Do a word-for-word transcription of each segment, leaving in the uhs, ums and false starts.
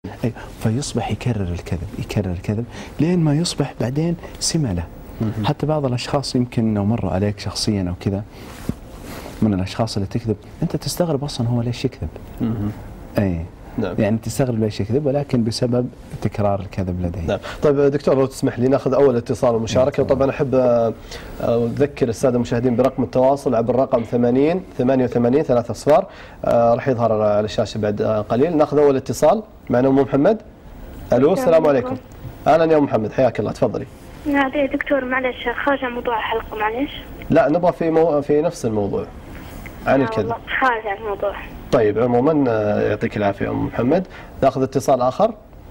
أي فيصبح يكرر الكذب يكرر الكذب لين ما يصبح بعدين سمة له. حتى بعض الأشخاص يمكن لو مروا عليك شخصيا أو كذا من الأشخاص اللي تكذب أنت تستغرب أصلا هو ليش يكذب. أي نعم. يعني تستغرب ليش يكذب ولكن بسبب تكرار الكذب لديه. نعم. طيب دكتور لو تسمح لي ناخذ اول اتصال ومشاركه. نعم. طبعا احب اذكر الساده المشاهدين برقم التواصل عبر الرقم ثمانين ثمانية وثمانين ثلاثة صفار راح يظهر على الشاشه بعد قليل. ناخذ اول اتصال معنا ام محمد. الو السلام عليكم. اهلا يا ام محمد حياك الله تفضلي. يا دكتور معلش خارج عن موضوع الحلقه معلش. لا نبغى في مو... في نفس الموضوع عن الكذب. خارج عن الموضوع. طيب عموما يعطيك العافيه ام محمد. ناخذ اتصال اخر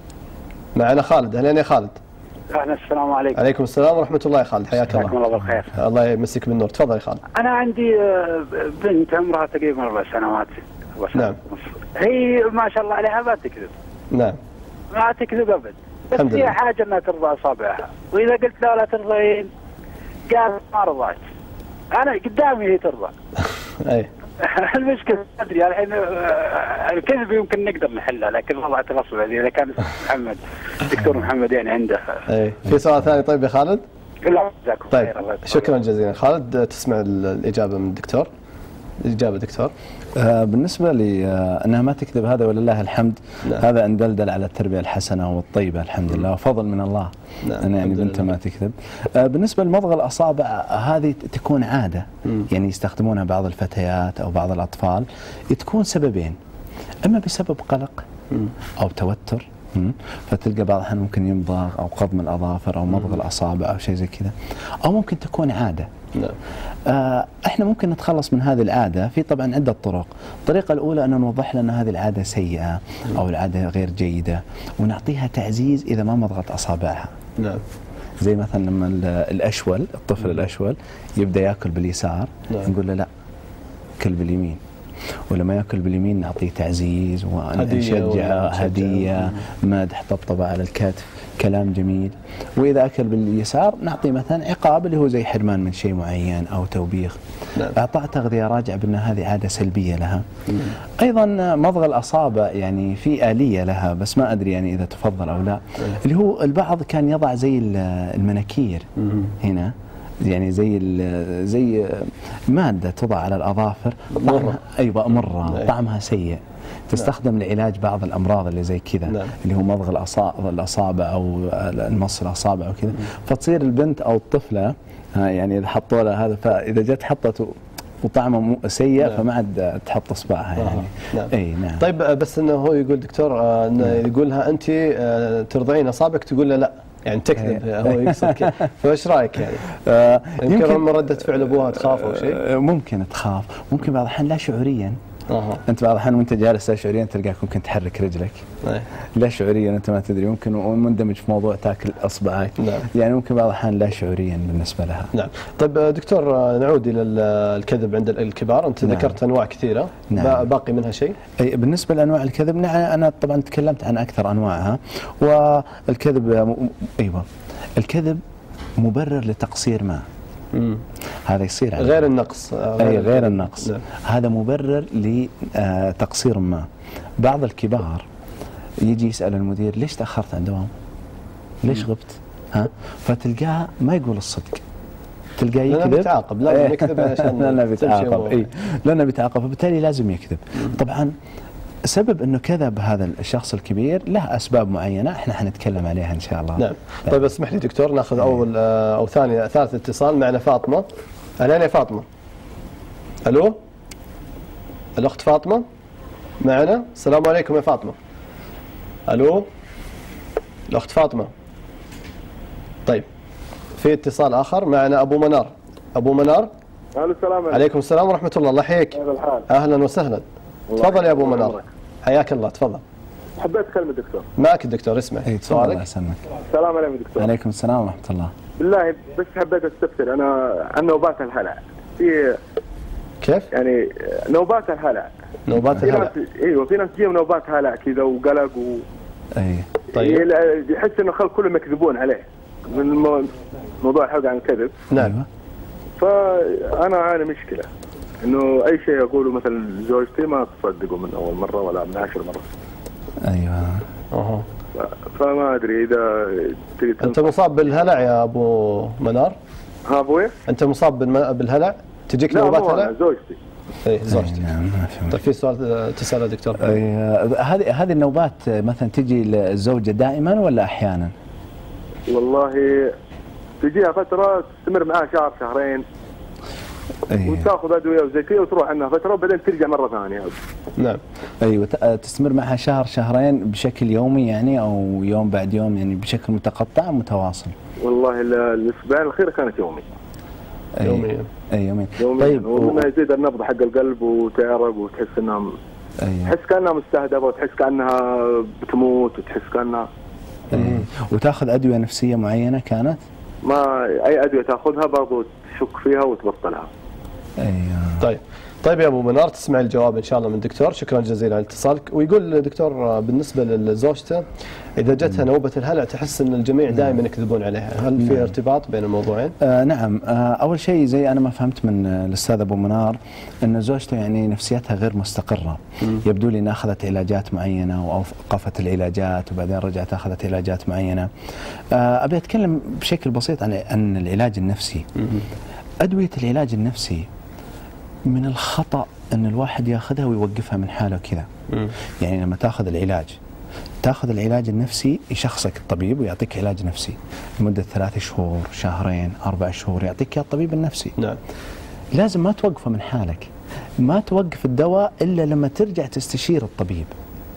معنا خالد. اهلا يا خالد. اهلا السلام عليكم. عليكم السلام ورحمه الله يا خالد حياك الله. الله بالخير. الله يمسك بالنور تفضل يا خالد. انا عندي بنت عمرها تقريبا اربع سنوات. نعم. هي ما شاء الله عليها ما تكذب. نعم. ما تكذب ابد. بس هي حاجه انها ترضى اصابعها واذا قلت لا لا ترضين قالت ما رضيت. انا قدامي هي ترضى. اي المشكله ما ادري الحين الكذب يمكن نقدر نحلها لكن وضعت الاصبع اذا كان محمد دكتور محمد يعني عنده. اي في سؤال ثاني طيب يا خالد؟ لا جزاكم طيب شكرا جزيلا. خالد تسمع الاجابه من الدكتور؟ الاجابه دكتور. آه بالنسبه لانها ما تكذب هذا ولله الحمد. نعم. هذا ان دلدل على التربيه الحسنه والطيبه الحمد لله وفضل من الله. نعم. أن يعني بنته ما تكذب. آه بالنسبه لمضغ الاصابع هذه تكون عاده. مم. يعني يستخدمونها بعض الفتيات او بعض الاطفال تكون سببين اما بسبب قلق مم. او توتر. مم. فتلقى بعض الأحيان ممكن يمضغ او قضم الاظافر او مضغ الاصابع او شيء زي كذا او ممكن تكون عاده. نعم. آه احنا ممكن نتخلص من هذه العاده في طبعا عده طرق. الطريقه الاولى ان نوضح لها ان هذه العاده سيئه او العاده غير جيده ونعطيها تعزيز اذا ما مضغت اصابعها. نعم. زي مثلا لما الاشول الطفل الاشول يبدا ياكل باليسار. نعم. نقول له لا كل باليمين ولما ياكل باليمين نعطيه تعزيز ونشجعه هديه مدح طبطبه على الكتف كلام جميل. واذا اكل باليسار نعطي مثلا عقاب اللي هو زي حرمان من شيء معين او توبيخ. نعم. اعطاء تغذيه راجع بان هذه عاده سلبيه لها. مم. ايضا مضغ الاصابع يعني في اليه لها بس ما ادري يعني اذا تفضل او لا. مم. اللي هو البعض كان يضع زي المناكير. مم. هنا يعني زي زي ماده توضع على الاظافر طعمها ايوه مره طعمها سيء تستخدم لعلاج بعض الامراض اللي زي كذا. نعم. اللي هو مضغ الاصابع او المص الاصابع وكذا. فتصير البنت او الطفله يعني اذا حطوا لها هذا فاذا جت حطت وطعمه سيء. نعم. فما عاد تحط اصبعها يعني. نعم. اي نعم. طيب بس انه هو يقول دكتور انه يقول لها انت ترضعين اصابعك تقول له لا يعني تكذب. هو يقصد كذا فايش رايك يعني؟ آه يمكن من رده فعل ابوها تخاف او شيء؟ ممكن تخاف ممكن بعض الاحيان لا شعوريا. أه. انت بعض الاحيان وانت جالس لا شعوريا تلقاك ممكن تحرك رجلك. أه. لا شعوريا انت ما تدري ممكن مندمج في موضوع تاكل اصبعك. نعم. يعني ممكن بعض الاحيان لا شعوريا بالنسبه لها. نعم. طيب دكتور نعود الى الكذب عند الكبار. انت نعم. ذكرت انواع كثيره. نعم. باقي منها شيء؟ اي بالنسبه لانواع الكذب نعم انا طبعا تكلمت عن اكثر انواعها. والكذب ايوه الكذب مبرر لتقصير ما. مم. هذا يصير غير النقص. غير اي غير النقص. نعم. هذا مبرر لتقصير ما. بعض الكبار يجي يسال المدير ليش تاخرت عن دوام؟ ليش غبت؟ ها؟ فتلقاه ما يقول الصدق. تلقاه يكذب. لانه بيتعاقب لازم يكذب عشان لانه بيتعاقب اي لانه بيتعاقب فبالتالي لازم يكذب. مم. طبعا سبب انه كذب هذا الشخص الكبير له اسباب معينه احنا حنتكلم عليها ان شاء الله. نعم. طيب اسمح لي دكتور ناخذ اول او ثاني ثالث اتصال معنا فاطمه. اهلا يا فاطمه. الو الاخت فاطمه معنا. السلام عليكم يا فاطمه. الو الاخت فاطمه. طيب في اتصال اخر معنا ابو منار. ابو منار. السلام عليكم. عليكم السلام ورحمه الله. الله يحييك. اهلا وسهلا. تفضل يا ابو منار. حياك الله تفضل. حبيت اكلم الدكتور. معك الدكتور اسمع. اي تفضل الله يسلمك. السلام عليكم دكتور. وعليكم السلام ورحمه الله. بالله بس حبيت استفسر انا عن نوبات الهلع. في كيف؟ يعني نوبات الهلع. نوبات الهلع. ايوه في ناس تجيهم نوبات هلع كذا وقلق و اي طيب يحس انه خل كلهم يكذبون عليه من موضوع الحلقه عن الكذب. نعم. فانا اعاني مشكله انه اي شيء اقوله مثلا زوجتي ما تصدقه من اول مره ولا من عشر مرات. ايوه اها. فما ادري اذا انت مصاب بالهلع يا ابو منار؟ ها ابوي؟ انت مصاب بالهلع؟ تجيك نوبات هلع؟ لا زوجتي. اي زوجتي. نعم ما في. طيب في سؤال تساله دكتور؟ هذه هذه النوبات مثلا تجي للزوجه دائما ولا احيانا؟ والله تجيها فتره تستمر معها شهر شهرين. أيه. وتاخذ ادويه وزي كذا وتروح عنها فتره وبعدين ترجع مره ثانيه. نعم. ايوه تستمر معها شهر شهرين بشكل يومي يعني او يوم بعد يوم يعني بشكل متقطع متواصل؟ والله الاسبوعين الاخيره كانت يومي. أيه. يوميا. اي يوميا. طيب ومنها يزيد النبض حق القلب وتعرق وتحس انها أيه. تحس كانها مستهدفه وتحس كانها بتموت وتحس كانها. أيه. وتاخذ ادويه نفسيه معينه كانت؟ ما اي ادويه تاخذها برضو تشك فيها وتبطلها. ايوه. طيب طيب يا ابو منار تسمع الجواب ان شاء الله من الدكتور. شكرا جزيلا على اتصالك. ويقول الدكتور بالنسبه لزوجته اذا جتها نوبه الهلع تحس ان الجميع دائما يكذبون عليها، هل في ارتباط بين الموضوعين؟ آه نعم. آه اول شيء زي انا ما فهمت من الاستاذ ابو منار ان زوجته يعني نفسيتها غير مستقره. مم. يبدو لي انها اخذت علاجات معينه واوقفت العلاجات وبعدين رجعت اخذت علاجات معينه. آه ابي اتكلم بشكل بسيط عن عن العلاج النفسي. مم. ادويه العلاج النفسي من الخطأ أن الواحد ياخذها ويوقفها من حاله كذا. يعني لما تاخذ العلاج تاخذ العلاج النفسي يشخصك الطبيب ويعطيك علاج نفسي لمدة ثلاث شهور شهرين أربع شهور يعطيك الطبيب النفسي. نعم. لازم ما توقفه من حالك، ما توقف الدواء إلا لما ترجع تستشير الطبيب.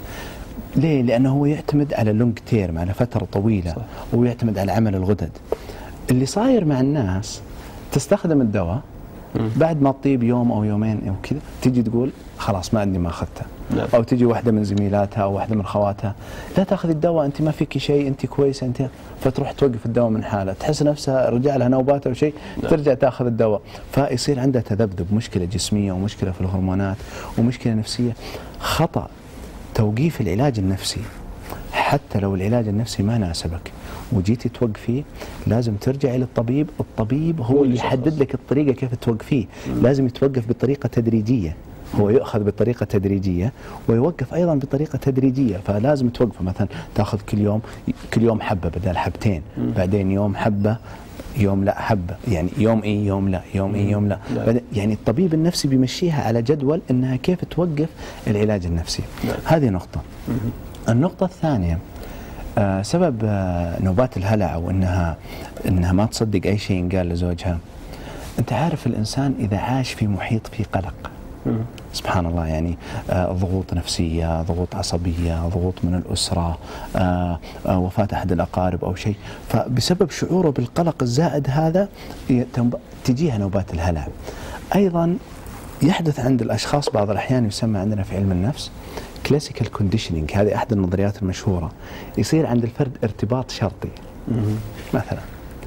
ليه؟ لأنه هو يعتمد على لونج تيرم، على فترة طويلة. صح. ويعتمد على عمل الغدد. اللي صاير مع الناس تستخدم الدواء بعد ما تطيب يوم او يومين او كذا تجي تقول خلاص ما عندي ما اخذته. نعم. او تجي واحدة من زميلاتها او واحدة من خواتها لا تاخذ الدواء انت ما فيك شيء انت كويسه انت، فتروح توقف الدواء من حالها تحس نفسها رجع لها نوبات او شيء. نعم. ترجع تاخذ الدواء فيصير عندها تذبذب، مشكله جسميه ومشكله في الهرمونات ومشكله نفسيه. خطأ توقيف العلاج النفسي حتى لو العلاج النفسي ما ناسبك وجيتي توقفيه لازم ترجعي للطبيب. الطبيب هو اللي يحدد لك الطريقه كيف توقفيه. لازم يتوقف بطريقه تدريجيه، هو يؤخذ بطريقه تدريجيه ويوقف ايضا بطريقه تدريجيه. فلازم توقفه مثلا تاخذ كل يوم كل يوم حبه بدل حبتين، بعدين يوم حبه يوم لا حبه، يعني يوم اي يوم لا يوم اي يوم لا. يعني الطبيب النفسي بيمشيها على جدول انها كيف توقف العلاج النفسي. هذه نقطه. النقطه الثانيه آه سبب آه نوبات الهلع وانها انها ما تصدق اي شيء ينقال لزوجها. انت عارف الانسان اذا عاش في محيط فيه قلق سبحان الله يعني آه ضغوط نفسيه، ضغوط عصبيه، ضغوط من الاسره، آه آه وفاه احد الاقارب او شيء، فبسبب شعوره بالقلق الزائد هذا تجيها نوبات الهلع. ايضا يحدث عند الاشخاص بعض الاحيان يسمى عندنا في علم النفس كلاسيكال كونديشنينج، هذه احد النظريات المشهوره. يصير عند الفرد ارتباط شرطي. مثلا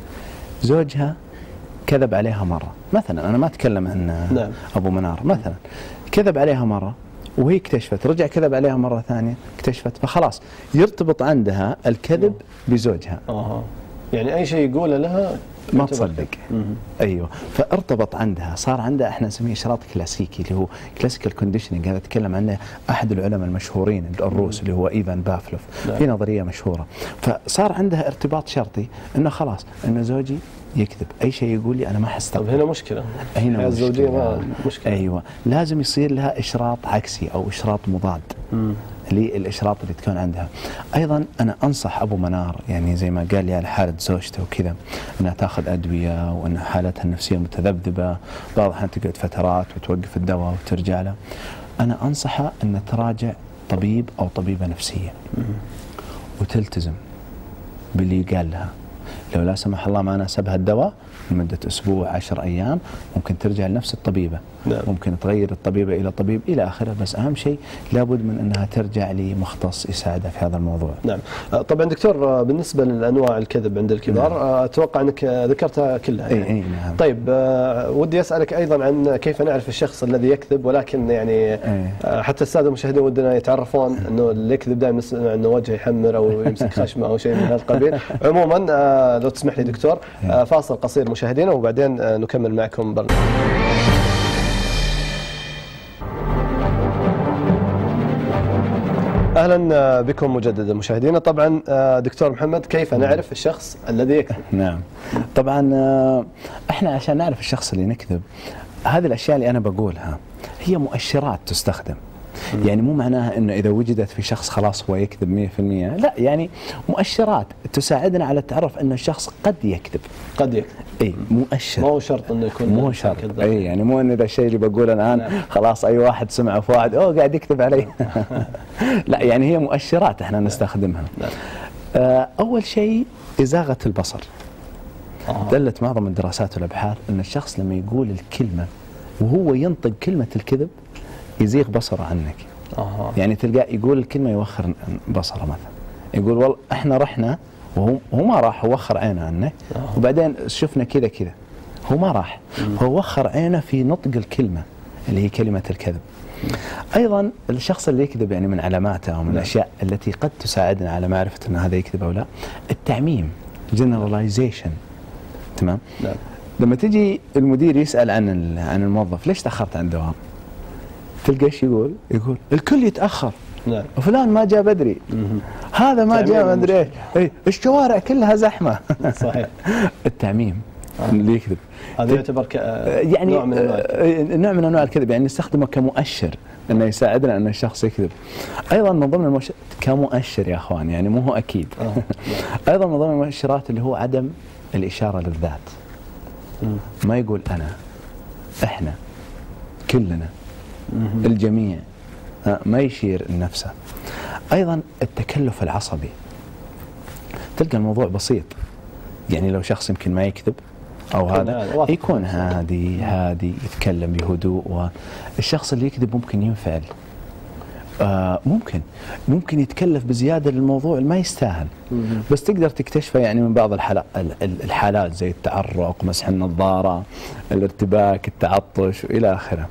زوجها كذب عليها مره، مثلا انا ما اتكلم عن نعم. ابو منار، مثلا كذب عليها مره وهي اكتشفت، رجع كذب عليها مره ثانيه اكتشفت، فخلاص يرتبط عندها الكذب بزوجها. اها يعني اي شيء يقوله لها ما تصدق. ايوه فارتبط عندها، صار عندها احنا نسميه اشراط كلاسيكي اللي هو كلاسيكال كونديشنينج. هذا تكلم عنه احد العلماء المشهورين الروس اللي هو ايفان بافلوف. نعم. في نظريه مشهوره. فصار عندها ارتباط شرطي انه خلاص انه زوجي يكذب، اي شيء يقول لي انا ما حستقبل. طب هنا مشكله، هنا الزوجيه ما مشكله. ايوه لازم يصير لها اشراط عكسي او اشراط مضاد مم. للاشراط اللي تكون عندها. ايضا انا انصح ابو منار يعني زي ما قال لي على حاله زوجته وكذا انها تاخذ ادويه وان حالتها النفسيه متذبذبه، بعض الاحيان تقعد فترات وتوقف الدواء وترجع له. انا انصحها ان تراجع طبيب او طبيبه نفسيه مم. وتلتزم باللي قال لها. لو لا سمح الله ما ناسبها الدواء لمدة أسبوع عشر أيام ممكن ترجع لنفس الطبيبة. نعم. ممكن تغير الطبيبة إلى طبيب إلى آخره، بس أهم شيء لابد من أنها ترجع لمختص يساعدها في هذا الموضوع. نعم. طبعا دكتور بالنسبة للأنواع الكذب عند الكبار نعم. أتوقع أنك ذكرتها كلها يعني. أي أي نعم. طيب ودي أسألك أيضا عن كيف نعرف الشخص الذي يكذب، ولكن يعني أي. حتى السادة المشاهدين ودنا يتعرفون أنه اللي يكذب دائما نسمع أنه وجهه يحمر أو يمسك خشمه أو شيء من هذا القبيل. عموما لو تسمح لي دكتور فاصل قصير مشاهدينا وبعدين نكمل معكم برنامج. اهلا اهلا بكم مجددا مشاهدينا. طبعا دكتور محمد، كيف نعرف الشخص الذي يكذب؟ نعم، طبعا احنا عشان نعرف الشخص اللي نكذب، هذه الاشياء اللي انا بقولها هي مؤشرات تستخدم. يعني مو معناها انه اذا وجدت في شخص خلاص هو يكذب مئة في المئة، لا، يعني مؤشرات تساعدنا على التعرف ان الشخص قد يكذب. قد يكذب. اي مؤشر. ما هو شرط انه يكون مو شرط. اي يعني مو ان اذا الشيء اللي بقوله الان نعم. خلاص اي واحد سمعه فؤاد اوه قاعد يكذب علي. لا، يعني هي مؤشرات احنا نستخدمها. نعم. آه اول شيء ازاغه البصر. آه. دلت معظم الدراسات والابحاث ان الشخص لما يقول الكلمه وهو ينطق كلمه الكذب يزيغ بصره عنك. آه. يعني تلقاه يقول الكلمه يوخر بصره، مثلا يقول والله احنا رحنا وهو هو ما راح، هو وخر عينه عنه. آه. وبعدين شفنا كذا كذا، هو ما راح، مم. هو وخر عينه في نطق الكلمه اللي هي كلمه الكذب. مم. ايضا الشخص اللي يكذب يعني من علاماته او من الاشياء التي قد تساعدنا على معرفه ان هذا يكذب او لا، التعميم، generalization. تمام؟ نعم. لما تجي المدير يسال عن عن الموظف ليش تاخرت عن الدوام؟ تلقى ايش يقول؟ يقول الكل يتاخر. نعم. وفلان ما جاء بدري. مم. هذا ما جاء ما ادري ايش، اي الشوارع كلها زحمه. صحيح. التعميم آه. اللي يكذب هذا يعتبر ك... يعني نوع من انواع نوع من انواع الكذب، يعني نستخدمه كمؤشر انه يساعدنا ان الشخص يكذب. ايضا من ضمن المؤشر كمؤشر يا اخوان، يعني مو هو اكيد. آه. ايضا من ضمن المؤشرات اللي هو عدم الاشاره للذات. مم. ما يقول انا، احنا، كلنا، مم. الجميع، ما يشير لنفسه. ايضا التكلف العصبي، تلقى الموضوع بسيط، يعني لو شخص يمكن ما يكذب او هذا يكون هادي هادي يتكلم بهدوء، والشخص اللي يكذب ممكن ينفعل، آه ممكن ممكن يتكلف بزياده للموضوع ما يستاهل. بس تقدر تكتشفه يعني من بعض الحالات الحالات زي التعرق، مسح النظاره، الارتباك، التعطش والى اخره.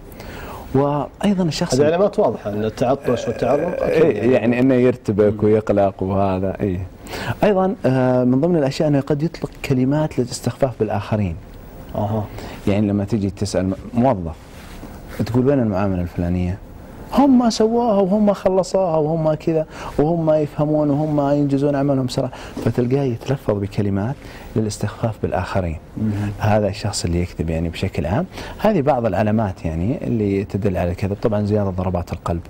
وايضا الشخص هذه علامات واضحه ان التعطش والتعرق إيه، يعني انه يرتبك ويقلق وهذا. اي ايضا آه من ضمن الاشياء انه قد يطلق كلمات للاستخفاف بالاخرين. اها يعني لما تجي تسال موظف تقول وين المعامله الفلانيه؟ هم ما سووها وهم خلصوها وهم كذا وهم ما يفهمون وهم ينجزون عملهم بسرعه، فتلقاه يتلفظ بكلمات للاستخفاف بالاخرين. مم. هذا الشخص اللي يكذب يعني بشكل عام. هذه بعض العلامات يعني اللي تدل على الكذب. طبعا زياده ضربات القلب،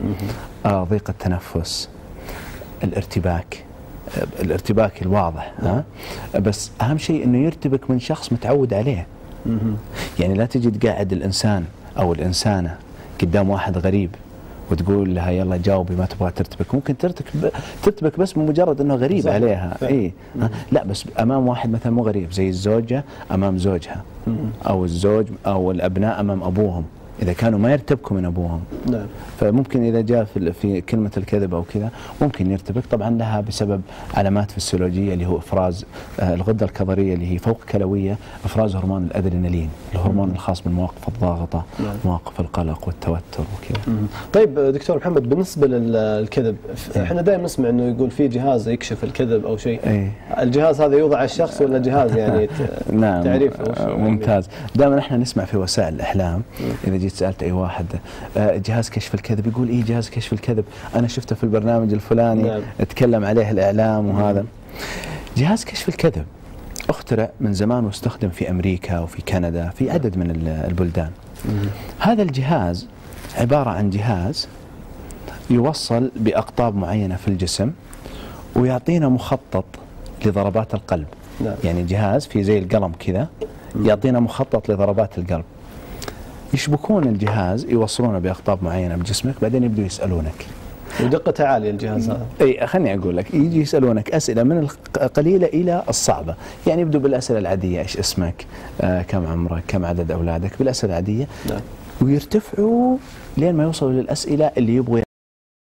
آه ضيق التنفس، الارتباك، الارتباك الواضح. ها بس اهم شيء انه يرتبك من شخص متعود عليه. مم. يعني لا تجي تقعد الانسان او الانسانه قدام واحد غريب وتقول لها يلا جاوبي ما تبغى ترتبك، ممكن ترتبك ترتبك بس بمجرد انه غريب صحيح. عليها. اي لا، بس امام واحد مثلا مو غريب، زي الزوجه امام زوجها، او الزوج او الابناء امام ابوهم، اذا كانوا ما يرتبكوا من ابوهم. نعم. فممكن اذا جاء في, في كلمه الكذب او كذا ممكن يرتبك. طبعا لها بسبب علامات فسيولوجيه اللي هو افراز آه الغده الكظريه اللي هي فوق كلويه، افراز هرمون الادرينالين، الهرمون الخاص بالمواقف الضاغطه، نعم. مواقف القلق والتوتر وكذا. طيب دكتور محمد، بالنسبه للكذب احنا دائما نسمع انه يقول في جهاز يكشف الكذب او شيء. ايه؟ الجهاز هذا يوضع على الشخص ولا جهاز يعني نعم تعريفه؟ آه ممتاز. دائما احنا نسمع في وسائل الاعلام اذا جيت سالت اي واحد آه جهاز كشف الكذب يقول ايه جهاز كشف الكذب انا شفته في البرنامج الفلاني. نعم. اتكلم عليه الاعلام وهذا. جهاز كشف الكذب اخترع من زمان واستخدم في امريكا وفي كندا في عدد من البلدان. مم. هذا الجهاز عباره عن جهاز يوصل باقطاب معينه في الجسم ويعطينا مخطط لضربات القلب. نعم. يعني جهاز في زي القلم كذا يعطينا مخطط لضربات القلب. يشبكون الجهاز يوصلونه باقطاب معينه بجسمك، بعدين يبدوا يسالونك. ودقته عاليه الجهاز هذا. اي خليني اقول لك، يجي يسالونك اسئله من القليله الى الصعبه، يعني يبدوا بالاسئله العاديه، ايش اسمك؟ آه كم عمرك؟ كم عدد اولادك؟ بالاسئله العاديه. نعم. ويرتفعوا لين ما يوصلوا للاسئله اللي يبغوا